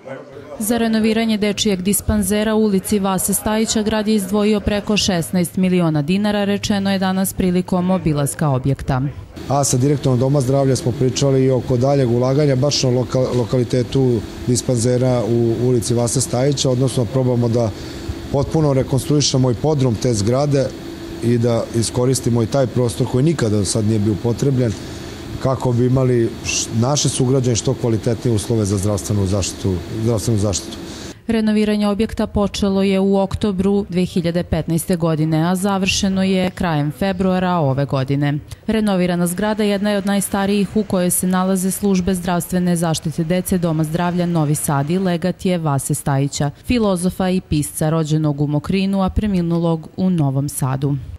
Za renoviranje dečijeg dispanzera u ulici Vase Stajića grad je izdvojio preko 16 miliona dinara, rečeno je danas prilikom obilaska objekta. A sa direktorom Doma zdravlja smo pričali i oko daljeg ulaganja baš na lokalitetu dispanzera u ulici Vase Stajića, odnosno probamo da potpuno rekonstruišemo i podrum te zgrade i da iskoristimo i taj prostor koji nikada do sad nije bio upotrebljen kako bi imali naše sugrađane što kvalitetnije uslove za zdravstvenu zaštitu. Renoviranje objekta počelo je u oktobru 2015. godine, a završeno je krajem februara ove godine. Renovirana zgrada jedna je od najstarijih u kojoj se nalaze službe zdravstvene zaštite dece Doma zdravlja Novi Sad i legat je Vase Stajića, filozofa i pisca rođenog u Mokrinu, a preminulog u Novom Sadu.